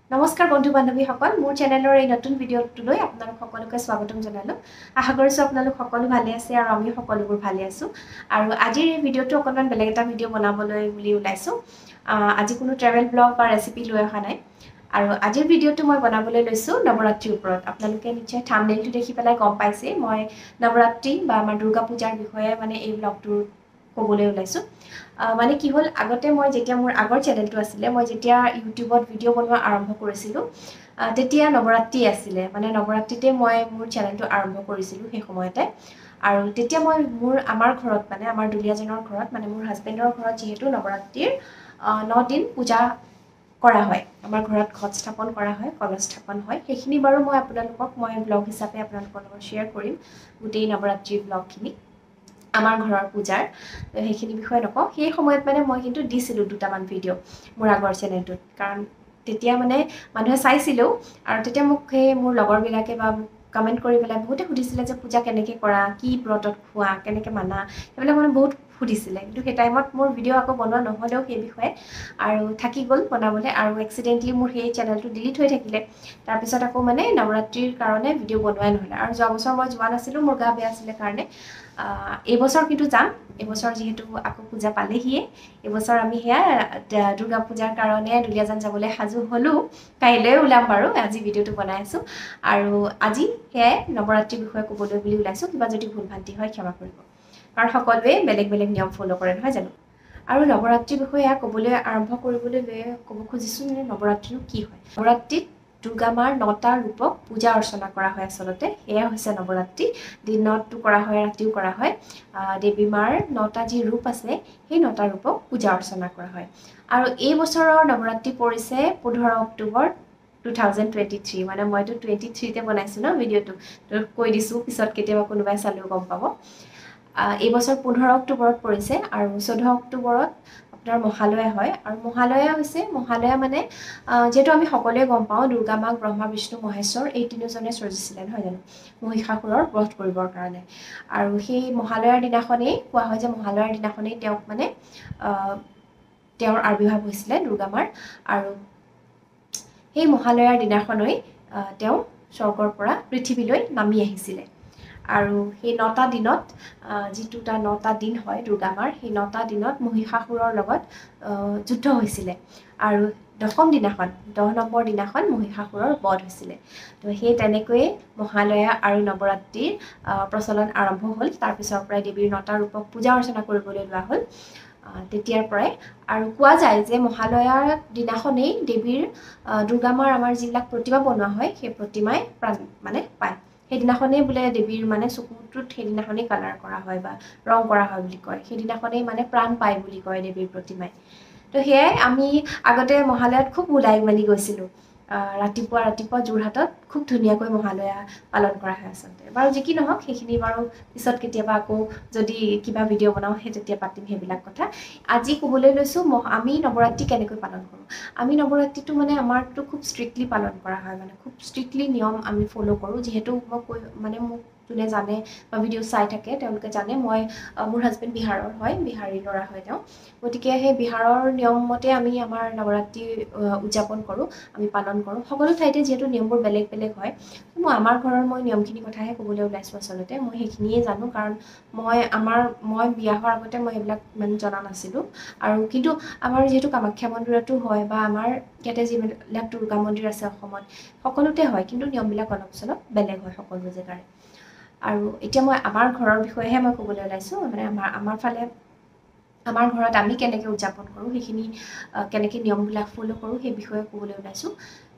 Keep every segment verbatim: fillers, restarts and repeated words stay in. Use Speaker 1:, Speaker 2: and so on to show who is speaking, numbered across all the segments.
Speaker 1: নমস্কাৰ বন্ধু বান্ধৱীসকল মোৰ চেনেলৰ এই নতুন ভিডিঅ'টোলৈ আপোনালোক সকলোকে স্বাগতম জনালোঁ আশা কৰিছোঁ আপোনালোক সকলো ভালে আছে আৰু আমি সকলোবোৰ ভালে আছোঁ আৰু আজিৰ এই ভিডিঅ'টো অকণমান বেলেগ এটা ভিডিঅ' বনাবলৈ বুলি ওলাইছোঁ আজি কোনো ট্ৰেভেল ব্লগ বা ৰেচিপি লৈ অহা নাই আৰু আজিৰ ভিডিঅ'টো মই বনাবলৈ লৈছোঁ নৱৰাত্ৰিৰ ওপৰত আপোনালোকে নিশ্চয় থাম্বনেইলটো দেখি পেলাই গম পাইছে মই নৱৰাত্ৰি বা আমাৰ দুৰ্গা পূজাৰ বিষয়ে মানে এই ব্লগটোৰ ক'বলৈ ওলাইছোঁ মানে কি হ'ল আগতে মই যেতিয়া মোৰ আগৰ চেনেলটো আছিলে মই যেতিয়া ইউটিউবত ভিডিঅ' বনোৱা আৰম্ভ কৰিছিলোঁ তেতিয়া নৱৰাত্ৰি আছিলে মানে নৱৰাত্ৰিতে মই মোৰ চেনেলটো আৰম্ভ কৰিছিলোঁ সেই সময়তে আৰু তেতিয়া মই মোৰ আমাৰ ঘৰত মানে আমাৰ দুলীয়াজনৰ ঘৰত মানে মোৰ হাজবেণ্ডৰ ঘৰত যিহেতু নৱৰাত্ৰিৰ ন দিন পূজা কৰা হয় আমাৰ ঘৰত ঘট স্থাপন কৰা হয় কলহ স্থাপন হয় সেইখিনি বাৰু মই আপোনালোকক মই ব্লগ হিচাপে আপোনালোকৰ লগত শ্বেয়াৰ কৰিম গোটেই নৱৰাত্ৰিৰ ব্লগখিনি আমাৰ ঘৰৰ পূজাৰ সেইখিনি বিষয়ে নকওঁ সেই সময়ত মানে মই কিন্তু দিছিলোঁ দুটামান ভিডিঅ' মোৰ আগৰ চেনেলটোত কাৰণ তেতিয়া মানে মানুহে চাইছিলেও আৰু তেতিয়া মোক সেই মোৰ লগৰবিলাকে বা কমেণ্ট কৰি পেলাই বহুতে সুধিছিলে যে পূজা কেনেকৈ কৰা কি ব্ৰতত খোৱা কেনেকৈ মানা সেইবিলাক মানে বহুত সুধিছিলে কিন্তু সেই টাইমত মোৰ ভিডিঅ' আকৌ বনোৱা নহ'লেও সেই বিষয়ে আৰু থাকি গ'ল বনাবলৈ আৰু এক্সিডেণ্টলি মোৰ সেই চেনেলটো ডিলিট হৈ থাকিলে তাৰপিছত আকৌ মানে নৱৰাত্ৰিৰ কাৰণে ভিডিঅ' বনোৱাই নহ'লে আৰু যোৱা বছৰ মই যোৱা নাছিলোঁ মোৰ গা বেয়া আছিলে কাৰণে এইবছৰ কিন্তু যাম এইবছৰ যিহেতু আকৌ পূজা পালেহিয়ে এইবছৰ আমি সেয়া দুৰ্গা পূজাৰ কাৰণে দুলীয়াজান যাবলৈ সাজু হ'লোঁ কাইলৈ ওলাম বাৰু আজি ভিডিঅ'টো বনাই আছোঁ আৰু আজি সেয়াই নৱৰাত্ৰিৰ বিষয়ে ক'বলৈ বুলি ওলাইছোঁ কিবা যদি ভুল ভ্ৰান্তি হয় ক্ষমা কৰিব কাৰণ সকলোৱে বেলেগ বেলেগ নিয়ম ফ'ল' কৰে নহয় জানো আৰু নৱৰাত্ৰিৰ বিষয়ে এয়া ক'বলৈ আৰম্ভ কৰিবলৈ লৈ ক'ব খুজিছোঁ যে নৱৰাত্ৰিনো কি হয় নৱৰাত্ৰিত দুৰ্গা মাৰ নটা ৰূপক পূজা অৰ্চনা কৰা হয় আচলতে এয়া হৈছে নৱৰাত্ৰি দিনতো কৰা হয় ৰাতিও কৰা হয় দেৱী মাৰ নটা যি ৰূপ আছে সেই নটা ৰূপক পূজা অৰ্চনা কৰা হয় আৰু এই বছৰৰ নৱৰাত্ৰি পৰিছে পোন্ধৰ October two thousand twenty three মানে মইতো টুৱেণ্টি থ্ৰীতে বনাইছোঁ ন ভিডিঅ'টো তো কৈ দিছোঁ পিছত কেতিয়াবা কোনোবাই চালেও গম পাব এইবছৰ পোন্ধৰ অক্টোবৰত পৰিছে আৰু চৈধ্য অক্টোবৰত আপোনাৰ মহালয়া হয় আৰু মহালয়া হৈছে মহালয়া মানে যিহেতু আমি সকলোৱে গম পাওঁ দুৰ্গা মাক ব্ৰহ্মা বিষ্ণু মহেশ্বৰ এই তিনিওজনে সৃজিছিলে নহয় জানো মহিষাসুৰৰ বধ কৰিবৰ কাৰণে আৰু সেই মহালয়াৰ দিনাখনেই কোৱা হয় যে মহালয়াৰ দিনাখনেই তেওঁক মানে তেওঁৰ আবিৰ্ভাৱ হৈছিলে দুৰ্গা মাৰ আৰু সেই মহালয়াৰ দিনাখনেই তেওঁ স্বৰ্গৰ পৰা পৃথিৱীলৈ নামি আহিছিলে আৰু সেই নটা দিনত যিটোটা নটা দিন হয় দুৰ্গা মাৰ সেই নটা দিনত মহিষাসুৰৰ লগত যুদ্ধ হৈছিলে আৰু দশম দিনাখন দহ নম্বৰ দিনাখন মহিষাসুৰৰ বধ হৈছিলে তো সেই তেনেকৈয়ে মহালয়া আৰু নৱৰাত্ৰিৰ প্ৰচলন আৰম্ভ হ'ল তাৰপিছৰ পৰাই দেৱীৰ নটা ৰূপক পূজা অৰ্চনা কৰিবলৈ লোৱা হ'ল তেতিয়াৰ পৰাই আৰু কোৱা যায় যে মহালয়াৰ দিনাখনেই দেৱীৰ দুৰ্গা মাৰ আমাৰ যিবিলাক প্ৰতিমা বনোৱা হয় সেই প্ৰতিমাই প্ৰাণ মানে পায় সেইদিনাখনেই বোলে দেৱীৰ মানে চকুটোত সেইদিনাখনেই কালাৰ কৰা হয় বা ৰং কৰা হয় বুলি কয় সেইদিনাখনেই মানে প্ৰাণ পায় বুলি কয় দেৱীৰ প্ৰতিমাই তো সেয়াই আমি আগতে মহালয়াত খুব ওলাই মেলি গৈছিলোঁ ৰাতিপুৱা ৰাতিপুৱা যোৰহাটত খুব ধুনীয়াকৈ মহালয়া পালন কৰা হয় আচলতে বাৰু যি কি নহওক সেইখিনি বাৰু পিছত কেতিয়াবা আকৌ যদি কিবা ভিডিঅ' বনাওঁ সেই তেতিয়া পাতিম সেইবিলাক কথা আজি ক'বলৈ লৈছোঁ আমি নৱৰাত্ৰি কেনেকৈ পালন কৰোঁ আমি নৱৰাত্ৰিটো মানে আমাৰতো খুব ষ্ট্ৰিক্টলি পালন কৰা হয় মানে খুব ষ্ট্ৰিক্টলি নিয়ম আমি ফ'ল' কৰোঁ যিহেতু মই কৈ মানে মোক যোনে জানে বা ভিডিঅ' চাই থাকে তেওঁলোকে জানে মই মোৰ হাজবেণ্ড বিহাৰৰ হয় বিহাৰী ল'ৰা হয় তেওঁ গতিকে সেই বিহাৰৰ নিয়ম মতে আমি আমাৰ নৱৰাত্ৰি উদযাপন কৰোঁ আমি পালন কৰোঁ সকলো ঠাইতে যিহেতু নিয়মবোৰ বেলেগ বেলেগ হয় মই আমাৰ ঘৰৰ মই নিয়মখিনি কথাহে ক'বলৈ ওলাইছোঁ আচলতে মই সেইখিনিয়ে জানো কাৰণ মই আমাৰ মই বিয়া হোৱাৰ আগতে মই এইবিলাক ইমান জনা নাছিলোঁ আৰু কিন্তু আমাৰ যিহেতু কামাখ্যা মন্দিৰতো হয় বা আমাৰ ইয়াতে যিবিলাক দুৰ্গা মন্দিৰ আছে অসমত সকলোতে হয় কিন্তু নিয়মবিলাক অলপ চলপ বেলেগ হয় সকলো জেগাৰে আৰু এতিয়া মই আমাৰ ঘৰৰ বিষয়েহে মই ক'বলৈ ওলাইছোঁ মানে আমাৰ আমাৰ ফালে আমাৰ ঘৰত আমি কেনেকৈ উদযাপন কৰোঁ সেইখিনি কেনেকৈ নিয়মবিলাক ফ'ল' কৰোঁ সেই বিষয়ে ক'বলৈ ওলাইছোঁ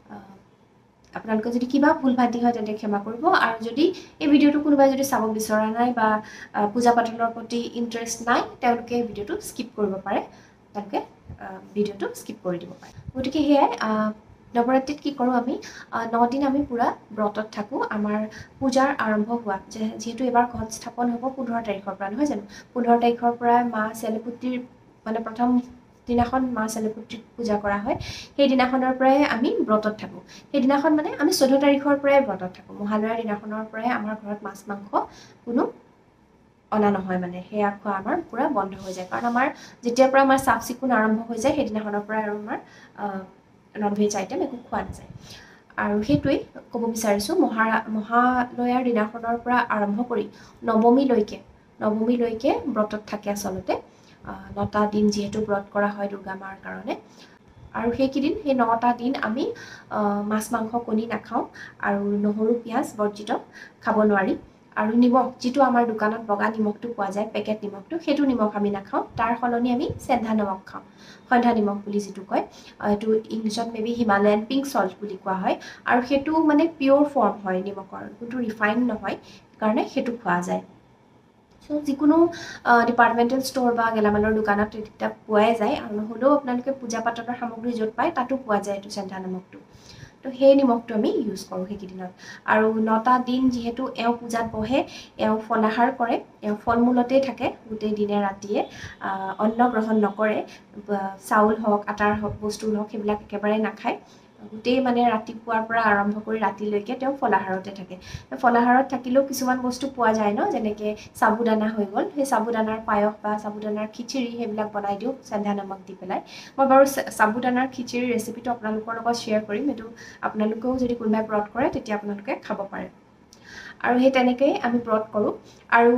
Speaker 1: আপোনালোকে যদি কিবা ভুল ভ্ৰান্তি হয় তেন্তে ক্ষমা কৰিব আৰু যদি এই ভিডিঅ'টো কোনোবাই যদি চাব বিচৰা নাই বা পূজা পাতলৰ প্ৰতি ইণ্টাৰেষ্ট নাই তেওঁলোকে ভিডিঅ'টো স্কিপ কৰিব পাৰে তেওঁলোকে ভিডিঅ'টো স্কিপ কৰি দিব পাৰে গতিকে সেয়াই নৱৰাত্ৰিত কি কৰোঁ আমি ন দিন আমি পূৰা ব্ৰতত থাকোঁ আমাৰ পূজাৰ আৰম্ভ হোৱা যিহেতু এইবাৰ ঘট স্থাপন হ'ব পোন্ধৰ তাৰিখৰ পৰা নহয় জানো পোন্ধৰ তাৰিখৰ পৰা মা চেলেপুত্ৰীৰ মানে প্ৰথম দিনাখন মা চেলেপুত্ৰীক পূজা কৰা হয় সেইদিনাখনৰ পৰাই আমি ব্ৰতত থাকোঁ সেইদিনাখন মানে আমি চৈধ্য তাৰিখৰ পৰাই ব্ৰতত থাকোঁ মহালয়াৰ দিনাখনৰ পৰাই আমাৰ ঘৰত মাছ মাংস কোনো অনা নহয় মানে সেয়া খোৱা আমাৰ পূৰা বন্ধ হৈ যায় কাৰণ আমাৰ যেতিয়াৰ পৰা আমাৰ চাফ চিকুণ আৰম্ভ হৈ যায় সেইদিনাখনৰ পৰাই আৰু আমাৰ নন ভেজ আইটেম একো খোৱা নাযায় আৰু সেইটোৱেই ক'ব বিচাৰিছোঁ মহা মহালয়াৰ দিনাখনৰ পৰা আৰম্ভ কৰি নৱমীলৈকে নৱমীলৈকে ব্ৰতত থাকে আচলতে নটা দিন যিহেতু ব্ৰত কৰা হয় দুৰ্গা মাৰ কাৰণে আৰু সেইকেইদিন সেই নটা দিন আমি মাছ মাংস কণী নাখাওঁ আৰু নহৰু পিঁয়াজ বৰ্জিত খাব নোৱাৰি আৰু নিমখ যিটো আমাৰ দোকানত বগা নিমখটো পোৱা যায় পেকেট নিমখটো সেইটো নিমখ আমি নাখাওঁ তাৰ সলনি আমি চেন্ধা নিমখ খাওঁ সন্ধ্যা নিমখ বুলি যিটো কয় এইটো ইংলিছত মেবি হিমালয়ান পিংক সল্ট বুলি কোৱা হয় আৰু সেইটো মানে পিয়'ৰ ফৰ্ম হয় নিমখৰ কিন্তু ৰিফাইন নহয় কাৰণে সেইটো খোৱা যায় চ' যিকোনো ডিপাৰ্টমেণ্টেল ষ্ট'ৰ বা গেলামালৰ দোকানত তেতিয়া পোৱাই যায় আৰু নহ'লেও আপোনালোকে পূজা পাতলৰ সামগ্ৰী য'ত পায় তাতো পোৱা যায় এইটো চেন্ধা নিমখটো তো সেই নিমখটো আমি ইউজ কৰোঁ সেইকেইদিনত আৰু নটা দিন যিহেতু এওঁ পূজাত বহে এওঁ ফলাহাৰ কৰে এওঁ ফল মূলতেই থাকে গোটেই দিনে ৰাতিয়ে অন্ন গ্ৰহণ নকৰে চাউল হওক আটাৰ হওক বস্তুৰ হওক সেইবিলাক একেবাৰে নাখায় গোটেই মানে ৰাতিপুৱাৰ পৰা আৰম্ভ কৰি ৰাতিলৈকে তেওঁ ফলাহাৰতে থাকে ফলাহাৰত থাকিলেও কিছুমান বস্তু পোৱা যায় ন যেনেকৈ সাবুদানা হৈ গ'ল সেই সাবুদানাৰ পায়স বা সাবুদানাৰ খিচিৰি সেইবিলাক বনাই দিওঁ চেন্ধা নিমখ দি পেলাই মই বাৰু সাবুদানাৰ খিচিৰি ৰেচিপিটো আপোনালোকৰ লগত শ্বেয়াৰ কৰিম এইটো আপোনালোকেও যদি কোনোবাই ব্ৰত কৰে তেতিয়া আপোনালোকে খাব পাৰে আৰু সেই তেনেকৈয়ে আমি ব্ৰত কৰোঁ আৰু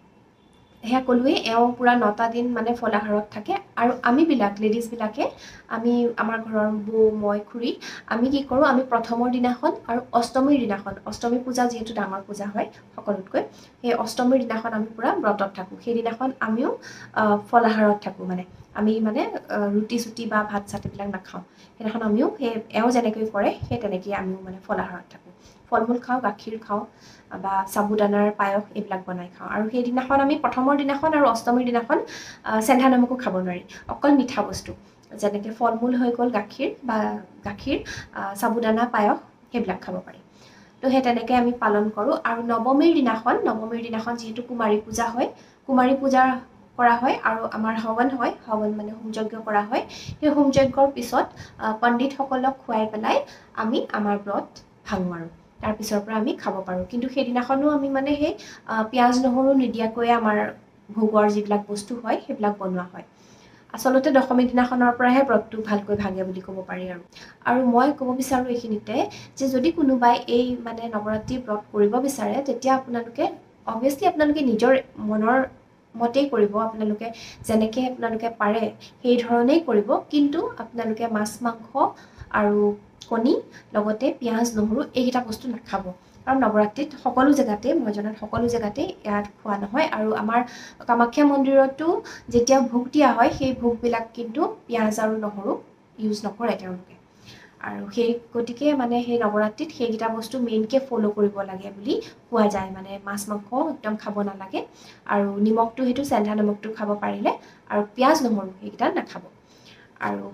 Speaker 1: সেয়া ক'লোৱেই এওঁ পূৰা নটা দিন মানে ফলাহাৰত থাকে আৰু আমিবিলাক লেডিজবিলাকে আমি আমাৰ ঘৰৰ বৌ মই খুৰী আমি কি কৰোঁ আমি প্ৰথমৰ দিনাখন আৰু অষ্টমীৰ দিনাখন অষ্টমী পূজা যিহেতু ডাঙৰ পূজা হয় সকলোতকৈ সেই অষ্টমীৰ দিনাখন আমি পূৰা ব্ৰতত থাকোঁ সেইদিনাখন আমিও ফলাহাৰত থাকোঁ মানে আমি মানে ৰুটি চুটি বা ভাত চাত এইবিলাক নাখাওঁ সেইদিনাখন আমিও সেই এওঁ যেনেকৈ কৰে সেই তেনেকৈ আমিও মানে ফলাহাৰত থাকোঁ ফল মূল খাওঁ গাখীৰ খাওঁ বা সাবুদানাৰ পায়স এইবিলাক বনাই খাওঁ আৰু সেইদিনাখন আমি প্ৰথমৰ দিনাখন আৰু অষ্টমীৰ দিনাখন চেন্ধা নিমখো খাব নোৱাৰি অকল মিঠা বস্তু যেনেকৈ ফল মূল হৈ গ'ল গাখীৰ বা গাখীৰ সাবুদানা পায়স সেইবিলাক খাব পাৰি তো সেই তেনেকৈ আমি পালন কৰোঁ আৰু নৱমীৰ দিনাখন নৱমীৰ দিনাখন যিহেতু কুমাৰী পূজা হয় কুমাৰী পূজা কৰা হয় আৰু আমাৰ হৱন হয় হৱন মানে হোমযজ্ঞ কৰা হয় সেই হোমযজ্ঞৰ পিছত পণ্ডিতসকলক খুৱাই পেলাই আমি আমাৰ ব্ৰত ভাঙোঁ আৰু তাৰ পিছৰ পৰা আমি খাব পাৰোঁ কিন্তু সেইদিনাখনো আমি মানে সেই পিঁয়াজ নহৰু নিদিয়াকৈয়ে আমাৰ ভোগৰ যিবিলাক বস্তু হয় সেইবিলাক বনোৱা হয় আচলতে দশমী দিনাখনৰ পৰাহে ব্ৰতটো ভালকৈ ভাঙে বুলি ক'ব পাৰি আৰু আৰু মই ক'ব বিচাৰোঁ এইখিনিতে যে যদি কোনোবাই এই মানে নৱৰাত্ৰি ব্ৰত কৰিব বিচাৰে তেতিয়া আপোনালোকে অভিয়াছলি আপোনালোকে নিজৰ মনৰ মতেই কৰিব আপোনালোকে যেনেকৈ আপোনালোকে পাৰে সেই ধৰণেই কৰিব কিন্তু আপোনালোকে মাছ মাংস আৰু কণী লগতে পিঁয়াজ নহৰু এইকেইটা বস্তু নাখাব কাৰণ নৱৰাত্ৰিত সকলো জেগাতে মই জনাত সকলো জেগাতে ইয়াত খোৱা নহয় আৰু আমাৰ কামাখ্যা মন্দিৰতো যেতিয়া ভোগ দিয়া হয় সেই ভোগবিলাক কিন্তু পিঁয়াজ আৰু নহৰু ইউজ নকৰে তেওঁলোকে আৰু সেই গতিকে মানে সেই নৱৰাত্ৰিত সেইকেইটা বস্তু মেইনকৈ ফ'ল' কৰিব লাগে বুলি কোৱা যায় মানে মাছ মাংস একদম খাব নালাগে আৰু নিমখটো সেইটো চেন্ধা নিমখটো খাব পাৰিলে আৰু পিঁয়াজ নহৰু সেইকেইটা নাখাব আৰু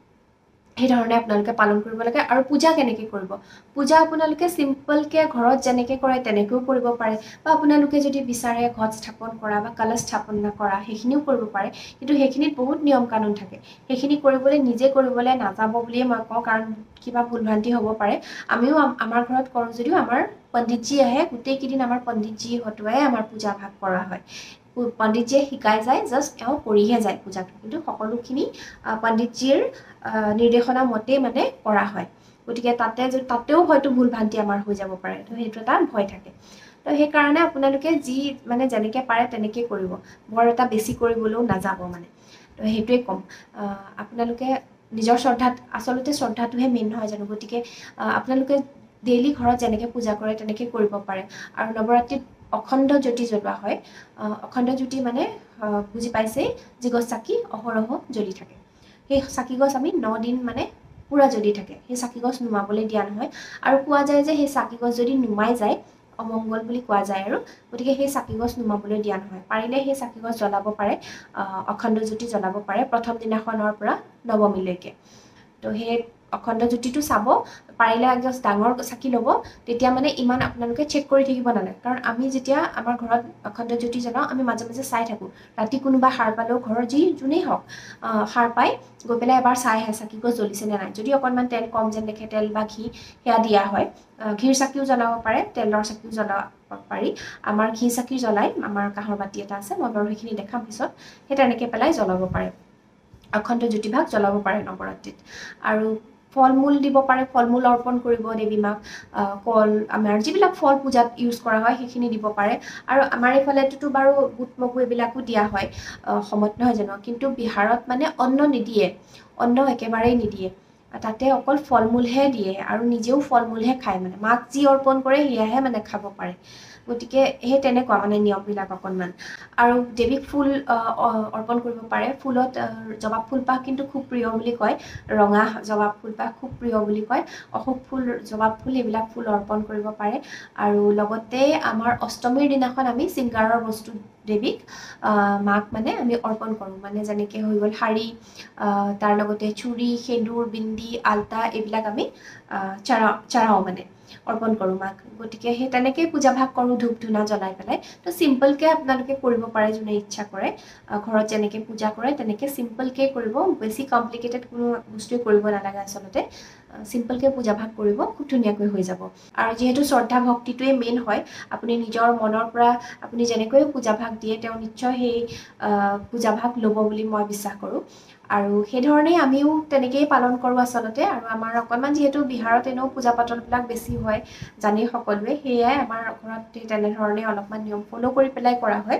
Speaker 1: সেইধৰণে আপোনালোকে পালন কৰিব লাগে আৰু পূজা কেনেকৈ কৰিব পূজা আপোনালোকে চিম্পলকৈ ঘৰত যেনেকৈ কৰে তেনেকৈও কৰিব পাৰে বা আপোনালোকে যদি বিচাৰে ঘট স্থাপন কৰা বা কলশ স্থাপন কৰা সেইখিনিও কৰিব পাৰে কিন্তু সেইখিনিত বহুত নিয়ম কানুন থাকে সেইখিনি কৰিবলৈ নিজে কৰিবলৈ নাযাব বুলিয়ে মই কওঁ কাৰণ কিবা ভুলভ্ৰান্তি হ'ব পাৰে আমিও আমাৰ ঘৰত কৰোঁ যদিও আমাৰ পণ্ডিতজী আহে গোটেইকেইদিন আমাৰ পণ্ডিতজী হতুৱাই আমাৰ পূজা ভাগ কৰা হয় পণ্ডিতজীয়ে শিকাই যায় জাষ্ট এওঁ কৰিহে যায় পূজাটো কিন্তু সকলোখিনি পণ্ডিতজীৰ নিৰ্দেশনা মতেই মানে কৰা হয় গতিকে তাতে তাতেও হয়তো ভুল ভ্ৰান্তি আমাৰ হৈ যাব পাৰে তো সেইটো এটা ভয় থাকে তো সেইকাৰণে আপোনালোকে যি মানে যেনেকৈ পাৰে তেনেকৈ কৰিব বৰ এটা বেছি কৰিবলৈও নাযাব মানে তো সেইটোৱে ক'ম আপোনালোকে নিজৰ শ্ৰদ্ধাত আচলতে শ্ৰদ্ধাটোহে মেইন নহয় জানো গতিকে আপোনালোকে ডেইলি ঘৰত যেনেকৈ পূজা কৰে তেনেকৈ কৰিব পাৰে আৰু নৱৰাত্ৰিত অখণ্ড জ্যোতি জ্বলোৱা হয় অখণ্ড জ্যোতি মানে বুজি পাইছেই যিগছ চাকি অহৰহ জ্বলি থাকে সেই চাকিগছ আমি ন দিন মানে পুৰা জ্বলি থাকে সেই চাকিগছ নুমাবলৈ দিয়া নহয় আৰু কোৱা যায় যে সেই চাকিগছ যদি নুমাই যায় অমংগল বুলি কোৱা যায় আৰু গতিকে সেই চাকিগছ নুমাবলৈ দিয়া নহয় পাৰিলে সেই চাকিগছ জ্বলাব পাৰে অখণ্ড জ্যোতি জ্বলাব পাৰে প্ৰথম দিনাখনৰ পৰা নৱমীলৈকে তো সেই অখণ্ড জ্যোতিটো চাব পাৰিলে জাষ্ট ডাঙৰ চাকি ল'ব তেতিয়া মানে ইমান আপোনালোকে চেক কৰি থাকিব নালাগে কাৰণ আমি যেতিয়া আমাৰ ঘৰত অখণ্ড জ্যোতি জ্বলাওঁ আমি মাজে মাজে চাই থাকোঁ ৰাতি কোনোবা সাৰ পালেও ঘৰৰ যি যোনেই হওক সাৰ পাই গৈ পেলাই এবাৰ চাই আহে চাকিগছ জ্বলিছে নে নাই যদি অকণমান তেল কম যেন দেখে তেল বা ঘি সেয়া দিয়া হয় ঘিৰ চাকিও জ্বলাব পাৰে তেলৰ চাকিও জ্বলাব পাৰি আমাৰ ঘি চাকি জ্বলাই আমাৰ কাঁহৰ বাতি এটা আছে মই বাৰু সেইখিনি দেখাম পিছত সেই তেনেকৈ পেলাই জ্বলাব পাৰে অখণ্ড জ্যোতিভাগ জ্বলাব পাৰে নৱৰাত্ৰিত আৰু ফল-মূল দিব পাৰে, ফল-মূল অৰ্পণ কৰিব দেৱী মাক, কল আমাৰ যিবিলাক ফল পূজাত ইউজ কৰা হয় সেইখিনি দিব পাৰে। আৰু আমাৰ এইফালেতো বাৰু বুট মগু এইবিলাকো দিয়া হয় অসমত, নহয় জানো? কিন্তু বিহাৰত মানে অন্ন নিদিয়ে, অন্ন একেবাৰেই নিদিয়ে, তাতে অকল ফল-মূলহে দিয়ে আৰু নিজেও ফল-মূলহে খায়, মানে মাক যি অৰ্পণ কৰে সেয়াহে মানে খাব পাৰে। গতিকে সেই তেনেকুৱা মানে নিয়মবিলাক অকণমান। আৰু দেৱীক ফুল অৰ্পণ কৰিব পাৰে। ফুলত জবাব ফুলপাহ কিন্তু খুব প্ৰিয় বুলি কয়, ৰঙা জবাব ফুলপাহ খুব প্ৰিয় বুলি কয়, অশোক ফুল, জবাব ফুল এইবিলাক ফুল অৰ্পণ কৰিব পাৰে। আৰু লগতে আমাৰ অষ্টমীৰ দিনাখন আমি শৃংগাৰৰ বস্তু দেৱীক মাক মানে আমি অৰ্পণ কৰোঁ, মানে যেনেকৈ হৈ গ'ল শাৰী, তাৰ লগতে চুৰি, সেন্দুৰ, বিন্দি, আলতা এইবিলাক আমি চাৰা চাৰাও মানে অৰ্পণ কৰোঁ মাক। গতিকে সেই তেনেকেই পূজা ভাগ কৰোঁ ধূপ ধূনা জ্বলাই পেলাই। তো চিম্পলকৈ আপোনালোকে কৰিব পাৰে যোনে ইচ্ছা কৰে, ঘৰত যেনেকৈ পূজা কৰে তেনেকৈ চিম্পলকৈ কৰিব, বেছি কমপ্লিকেটেড কোনো বস্তুৱে কৰিব নালাগে আচলতে। চিম্পলকৈ পূজা ভাগ কৰিব, খুব ধুনীয়াকৈ হৈ যাব। আৰু যিহেতু শ্ৰদ্ধা ভক্তিটোৱে মেইন হয়, আপুনি নিজৰ মনৰ পৰা আপুনি যেনেকৈ পূজা ভাগ দিয়ে তেওঁ নিশ্চয় সেই পূজা ভাগ ল'ব বুলি মই বিশ্বাস কৰোঁ। আৰু সেইধৰণেই আমিও তেনেকেই পালন কৰোঁ আচলতে। আৰু আমাৰ অকণমান যিহেতু বিহাৰত এনেও পূজা পাতলবিলাক বেছি হয় জানেই সকলোৱে, সেয়াই আমাৰ ঘৰত তেনেধৰণে অলপমান নিয়ম ফ'ল' কৰি পেলাই কৰা হয়।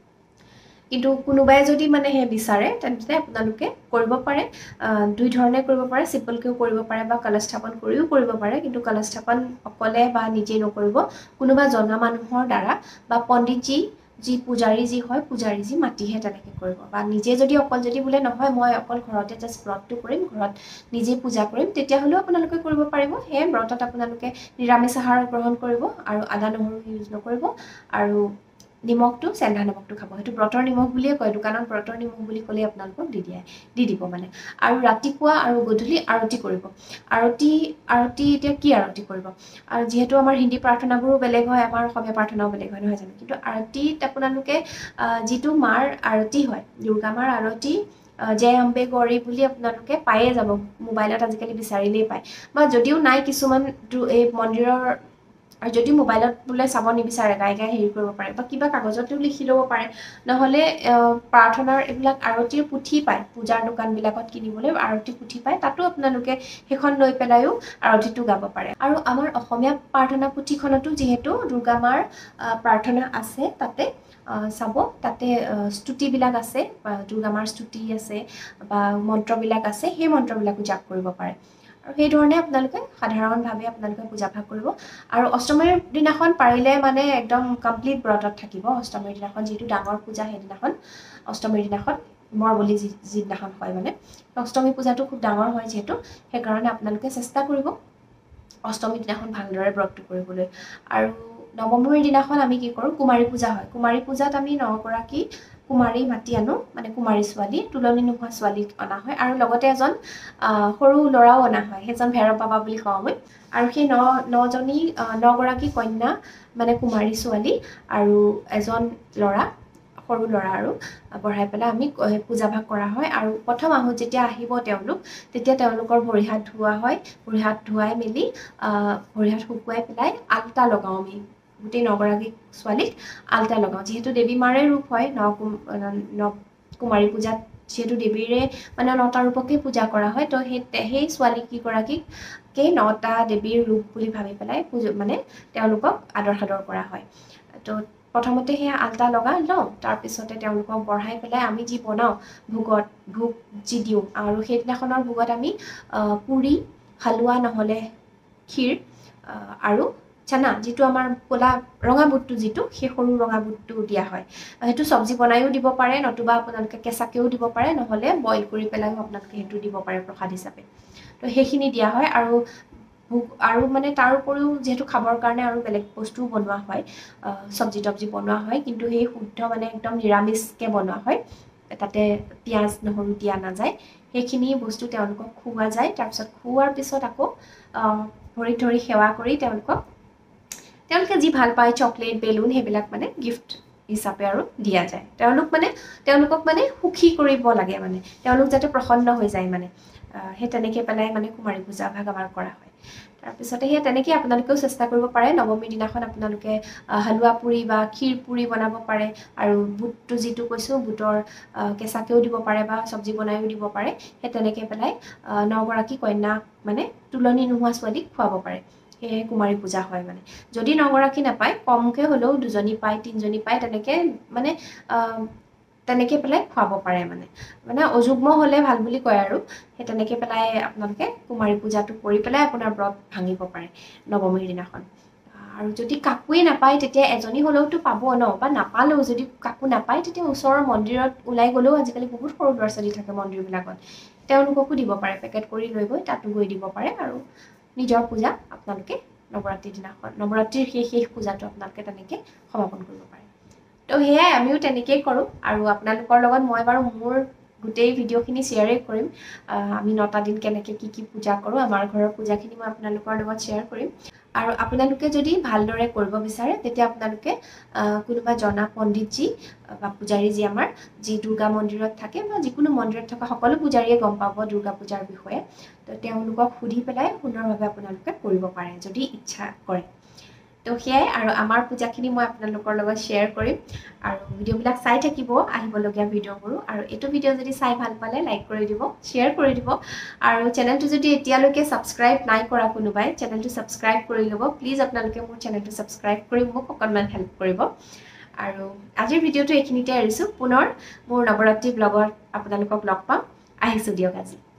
Speaker 1: কিন্তু কোনোবাই যদি মানে সেই বিচাৰে তেন্তে আপোনালোকে কৰিব পাৰে, দুই ধৰণে কৰিব পাৰে, চিম্পলকৈও কৰিব পাৰে বা কলশ স্থাপন কৰিও কৰিব পাৰে। কিন্তু কলশ স্থাপন অকলে বা নিজে নকৰিব, কোনোবা জনা মানুহৰ দ্বাৰা বা পণ্ডিতজী যি পূজাৰী যি হয় পূজাৰীজী মাতিহে তেনেকৈ কৰিব। বা নিজে যদি অকল যদি বোলে নহয় মই অকল ঘৰতে জাষ্ট ব্ৰতটো কৰিম, ঘৰত নিজে পূজা কৰিম, তেতিয়াহ'লেও আপোনালোকে কৰিব পাৰিব। সেয়ে ব্ৰতত আপোনালোকে নিৰামিষ আহাৰ গ্ৰহণ কৰিব আৰু আদা নহৰু ইউজ নকৰিব, আৰু নিমখটো চেন্ধা নিমখটো খাব। সেইটো ব্ৰতৰ নিমখ বুলিয়ে কয়, দোকানত ব্ৰতৰ নিমখ বুলি ক'লেই আপোনালোকক দি দিয়ে দি দিব মানে। আৰু ৰাতিপুৱা আৰু গধূলি আৰতি কৰিব। আৰতি আৰতি এতিয়া কি আৰতি কৰিব? আৰু যিহেতু আমাৰ হিন্দী প্ৰাৰ্থনাবোৰো বেলেগ হয়, আমাৰ অসমীয়া প্ৰাৰ্থনাও বেলেগ হয়, নহয় জানো? কিন্তু আৰতিত আপোনালোকে যিটো মাৰ আৰতি হয়, দুৰ্গা মাৰ আৰতি জয় অম্বে গৌৰী বুলি আপোনালোকে পায়ে যাব, মোবাইলত আজিকালি বিচাৰিলেই পায়। বা যদিও নাই কিছুমান এই মন্দিৰৰ, আৰু যদি মোবাইলত বোলে চাব নিবিচাৰে, গাই গাই হেৰি কৰিব পাৰে বা কিবা কাগজতেও লিখি ল'ব পাৰে, নহ'লে প্ৰাৰ্থনাৰ এইবিলাক আৰতিৰ পুথি পায়, পূজাৰ দোকানবিলাকত কিনিবলৈ আৰতি পুথি পায়, তাতো আপোনালোকে সেইখন লৈ পেলাইও আৰতিটো গাব পাৰে। আৰু আমাৰ অসমীয়া প্ৰাৰ্থনা পুথিখনতো যিহেতু দুৰ্গা মাৰ প্ৰাৰ্থনা আছে, তাতে চাব, তাতে স্তুতিবিলাক আছে, দুৰ্গা মাৰ স্তুতি আছে বা মন্ত্ৰবিলাক আছে, সেই মন্ত্ৰবিলাকো জাপ কৰিব পাৰে। আৰু সেইধৰণে আপোনালোকে সাধাৰণভাৱে আপোনালোকে পূজা ভাগ কৰিব। আৰু অষ্টমীৰ দিনাখন পাৰিলে মানে একদম কমপ্লিট ব্ৰতত থাকিব। অষ্টমীৰ দিনাখন যিটো ডাঙৰ পূজা, সেইদিনাখন অষ্টমীৰ দিনাখন মৰ বুলি যি যিদিনাখন হয় মানে, অষ্টমী পূজাটো খুব ডাঙৰ হয় যিহেতু, সেইকাৰণে আপোনালোকে চেষ্টা কৰিব অষ্টমীৰ দিনাখন ভালদৰে ব্ৰতটো কৰিবলৈ। আৰু নৱমীৰ দিনাখন আমি কি কৰোঁ, কুমাৰী পূজা হয়। কুমাৰী পূজাত আমি নগৰাকী কুমাৰী মাতি আনো, মানে কুমাৰী ছোৱালী, তুলনি নোহোৱা ছোৱালীক অনা হয়। আৰু লগতে এজন সৰু ল'ৰাও অনা হয়, সেইজন ভৈৰৱ বাবা বুলি কওঁ আমি। আৰু সেই ন নজনী নগৰাকী কন্যা মানে কুমাৰী ছোৱালী আৰু এজন ল'ৰা, সৰু ল'ৰা আৰু বঢ়াই পেলাই আমি পূজা ভাগ কৰা হয়। আৰু প্ৰথম আহোঁ যেতিয়া আহিব তেওঁলোক, তেতিয়া তেওঁলোকৰ ভৰি হাত ধোৱা হয়। ভৰি হাত ধুৱাই মেলি ভৰি হাত শুকুৱাই পেলাই আলতা লগাওঁ আমি, গোটেই নগৰাকী ছোৱালীক আলতা লগাওঁ। যিহেতু দেৱী মাৰে ৰূপ হয় ন ন কুমাৰী পূজাত, যিহেতু দেৱীৰে মানে নটা ৰূপকেই পূজা কৰা হয়, তো সেই সেই ছোৱালী কেইগৰাকীকেই নটা দেৱীৰ ৰূপ বুলি ভাবি পেলাই পূজা মানে তেওঁলোকক আদৰ সাদৰ কৰা হয়। তো প্ৰথমতে সেয়া আলতা লগাই লওঁ, তাৰপিছতে তেওঁলোকক বঢ়াই পেলাই আমি যি বনাওঁ ভোগত, ভোগ যি দিওঁ, আৰু সেইদিনাখনৰ ভোগত আমি পুৰি, হালোৱা নহ'লে ক্ষীৰ আৰু চানা, যিটো আমাৰ ক'লা ৰঙা বুটটো যিটো, সেই সৰু ৰঙা বুটটো দিয়া হয়। সেইটো চব্জি বনাইও দিব পাৰে, নতুবা আপোনালোকে কেঁচাকৈও দিব পাৰে, নহ'লে বইল কৰি পেলাইও আপোনালোকে সেইটো দিব পাৰে প্ৰসাদ হিচাপে। তো সেইখিনি দিয়া হয়। আৰু ভোগ আৰু মানে তাৰ উপৰিও যিহেতু খাবৰ কাৰণে আৰু বেলেগ বস্তুও বনোৱা হয়, চব্জি তব্জি বনোৱা হয়, কিন্তু সেই শুদ্ধ মানে একদম নিৰামিষকৈ বনোৱা হয়, তাতে পিঁয়াজ নহৰু দিয়া নাযায়। সেইখিনি বস্তু তেওঁলোকক খুওৱা যায়। তাৰপিছত খুওৱাৰ পিছত আকৌ ভৰিত ধৰি সেৱা কৰি তেওঁলোকক তেওঁলোকে যি ভাল পায়, চকলেট, বেলুন, সেইবিলাক মানে গিফ্ট হিচাপে আৰু দিয়া যায়। তেওঁলোক মানে তেওঁলোকক মানে সুখী কৰিব লাগে, মানে তেওঁলোক যাতে প্ৰসন্ন হৈ যায় মানে। সেই তেনেকৈ পেলাই মানে কুমাৰী পূজা ভাগ আমাৰ কৰা হয় তাৰপিছতে সেই তেনেকৈ আপোনালোকেও চেষ্টা কৰিব পাৰে নৱমীৰ দিনাখন আপোনালোকে হালুৱা পুৰি বা ক্ষীৰ পুৰি বনাব পাৰে আৰু বুটটো যিটো কৈছোঁ বুটৰ কেঁচাকেও দিব পাৰে বা চব্জি বনাইও দিব পাৰে সেই তেনেকৈ পেলাই নগৰাকী কন্যাক মানে তুলনি নোহোৱা ছোৱালীক খুৱাব পাৰে সেয়ে কুমাৰী পূজা হয় মানে যদি নগৰাকী নাপায় কমকৈ হ'লেও দুজনী পায় তিনিজনী পায় তেনেকৈ মানে তেনেকৈ পেলাই খুৱাব পাৰে মানে মানে অযুগ্ম হ'লে ভাল বুলি কয় আৰু সেই তেনেকৈ পেলাই আপোনালোকে কুমাৰী পূজাটো কৰি পেলাই আপোনাৰ ব্ৰত ভাঙিব পাৰে নৱমীৰ দিনাখন আৰু যদি কাকোৱে নাপায় তেতিয়া এজনী হ'লেওতো পাব ন বা নাপালেও যদি কাকো নাপায় তেতিয়া ওচৰৰ মন্দিৰত ওলাই গ'লেও আজিকালি বহুত সৰু ল'ৰা ছোৱালী থাকে মন্দিৰবিলাকত তেওঁলোককো দিব পাৰে পেকেট কৰি লৈ গৈ তাতো গৈ দিব পাৰে আৰু নিজৰ পূজা আপোনালোকে নৱৰাত্ৰিৰ দিনাখন নৱৰাত্ৰিৰ সেই শেষ পূজাটো আপোনালোকে তেনেকৈ সমাপন কৰিব পাৰে তো সেয়াই আমিও তেনেকেই কৰোঁ আৰু আপোনালোকৰ লগত মই বাৰু মোৰ গোটেই ভিডিঅ'খিনি শ্বেয়াৰেই কৰিম আমি নটা দিন কেনেকৈ কি কি পূজা কৰোঁ আমাৰ ঘৰৰ পূজাখিনি মই আপোনালোকৰ লগত শ্বেয়াৰ কৰিম আৰু আপোনালোকে যদি ভালদৰে কৰিব বিচাৰে তেতিয়া আপোনালোকে কোনোবা জনা পণ্ডিতজী বা পূজাৰী যি আমাৰ যি দুৰ্গা মন্দিৰত থাকে বা যিকোনো মন্দিৰত থকা সকলো পূজাৰীয়ে গম পাব দুৰ্গা পূজাৰ বিষয়ে তো তেওঁলোকক সুধি পেলাই সুন্দৰভাৱে আপোনালোকে কৰিব পাৰে যদি ইচ্ছা কৰে তো সেয়াই আৰু আমাৰ পূজাখিনি মই আপোনালোকৰ লগত শ্বেয়াৰ কৰিম আৰু ভিডিঅ'বিলাক চাই থাকিব আহিবলগীয়া ভিডিঅ'বোৰো আৰু এইটো ভিডিঅ' যদি চাই ভাল পালে লাইক কৰি দিব শ্বেয়াৰ কৰি দিব আৰু চেনেলটো যদি এতিয়ালৈকে ছাবস্ক্ৰাইব নাই কৰা কোনোবাই চেনেলটো ছাবস্ক্ৰাইব কৰি ল'ব প্লিজ আপোনালোকে মোৰ চেনেলটো ছাবস্ক্ৰাইব কৰি মোক অকণমান হেল্প কৰিব আৰু আজিৰ ভিডিঅ'টো এইখিনিতে এৰিছোঁ পুনৰ মোৰ নৱৰাত্ৰি ব্লগত আপোনালোকক লগ পাম আহিছোঁ দিয়ক আজি